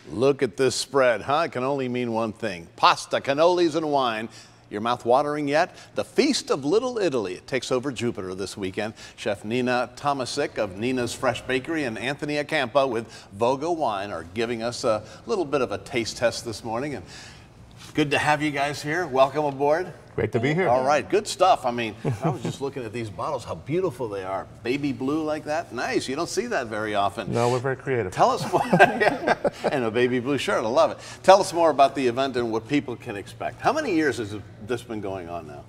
Look at this spread, huh? It can only mean one thing. Pasta, cannolis, and wine. Your mouth watering yet? The Feast of Little Italy. It takes over Jupiter this weekend. Chef Nina Tomasic of Nina's Fresh Bakery and Anthony Acampa with Voga Wine are giving us a little bit of a taste test this morning. And good to have you guys here. Welcome aboard. Great to be here. All right, good stuff. I mean, I was just looking at these bottles, how beautiful they are. Baby blue like that, nice. You don't see that very often. No, we're very creative. Tell us more, and a baby blue shirt, I love it. Tell us more about the event and what people can expect. How many years has this been going on now?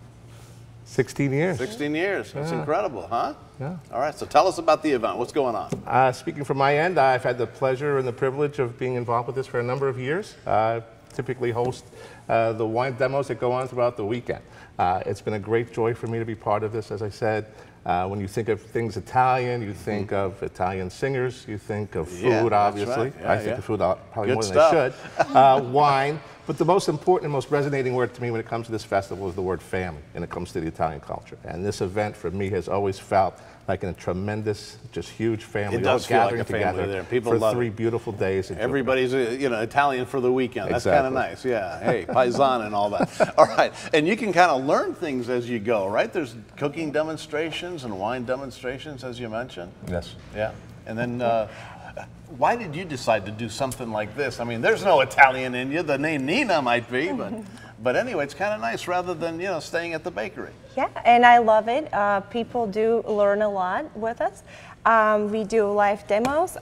16 years. 16 years, that's incredible, huh? Yeah. All right, so tell us about the event, what's going on? Speaking from my end, I've had the pleasure and the privilege of being involved with this for a number of years. Typically host the wine demos that go on throughout the weekend. It's been a great joy for me to be part of this. As I said, when you think of things Italian, you think of Italian singers, you think of food, obviously. Right. Yeah, I think of food probably good more stuff. than I should. Wine. But the most important and most resonating word to me when it comes to this festival is the word family, and it comes to the Italian culture. And this event for me has always felt like a tremendous, just huge family. It does feel like a family there. People for love 3 beautiful days. Everybody's Italian for the weekend. That's Exactly. kind of nice. Yeah. Hey, paisan and all that. All right. And you can kind of learn things as you go, right? There's cooking demonstrations and wine demonstrations, as you mentioned. Yes. Yeah. And then why did you decide to do something like this? I mean, there's no Italian in you. The name Nina might be, but anyway, it's kind of nice rather than, staying at the bakery. Yeah, and I love it. People do learn a lot with us. We do live demos.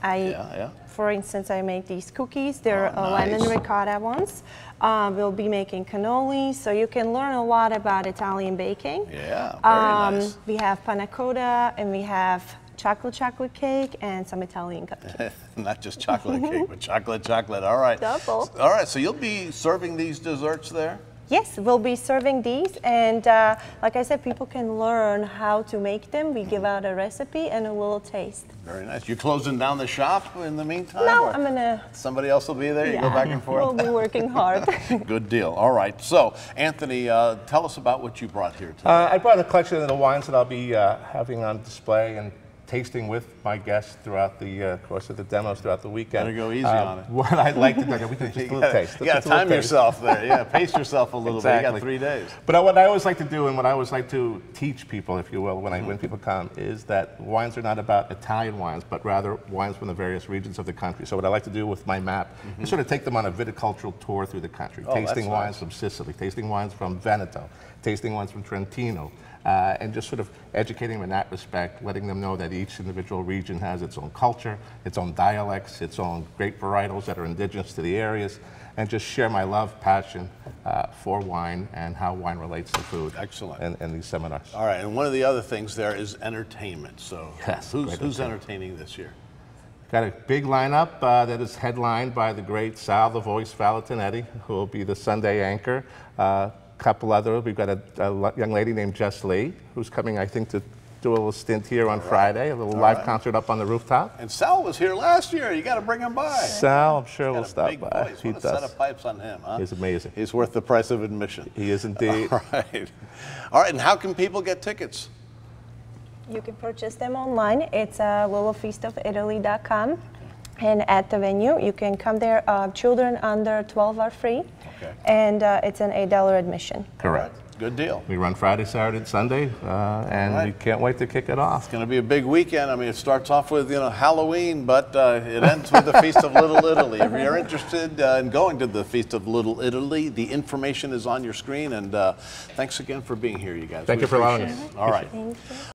For instance, I make these cookies. They're lemon ricotta ones. We'll be making cannolis, so you can learn a lot about Italian baking. Yeah, very nice. We have panna cotta, and we have chocolate cake, and some Italian cupcakes. Not just chocolate cake, but chocolate. All right. Double. All right, so you'll be serving these desserts there? Yes, we'll be serving these, and like I said, people can learn how to make them. We give out a recipe and a little taste. Very nice. You're closing down the shop in the meantime? No, I'm gonna... Somebody else will be there? You go back and forth? We'll be working hard. Good deal. All right. So, Anthony, tell us about what you brought here today. I brought a collection of the wines that I'll be having on display and tasting with my guests throughout the course of the demos throughout the weekend. Better go easy on it. What I'd like to do, we can just a little taste. You got to time yourself there. Yeah, pace yourself a little bit. You got 3 days. But what I always like to do, and what I always like to teach people, if you will, when people come, is that wines are not about Italian wines, but rather wines from the various regions of the country. So what I like to do with my map is sort of take them on a viticultural tour through the country, tasting wines from Sicily, tasting wines from Veneto, tasting wines from Trentino, and just sort of educating them in that respect, letting them know that each individual region has its own culture, its own dialects, its own grape varietals that are indigenous to the areas, and just share my love, passion for wine and how wine relates to food. Excellent. in these seminars. All right, and one of the other things there is entertainment. So yes, who's entertaining this year? Got a big lineup that is headlined by the great Sal the Voice Valentinetti, who will be the Sunday anchor. Couple other, we've got a young lady named Jess Lee, who's coming, I think, to do a little stint here on Friday, a little live concert up on the rooftop. And Sal was here last year. You got to bring him by. Sal, I'm sure will stop by. Voice. What a set of pipes on him, huh? He's amazing. He's worth the price of admission. He is indeed. All right. All right, and how can people get tickets? You can purchase them online. It's littlefeastofitaly.com. And at the venue, you can come there. Children under 12 are free. Okay. And it's an $8 admission. Correct. Good deal. We run Friday, Saturday, and Sunday, and we can't wait to kick it off. It's going to be a big weekend. I mean, it starts off with, Halloween, but it ends with the Feast of Little Italy. If you're interested in going to the Feast of Little Italy, the information is on your screen. And thanks again for being here, you guys. Thank you for allowing us. All right. Thank you.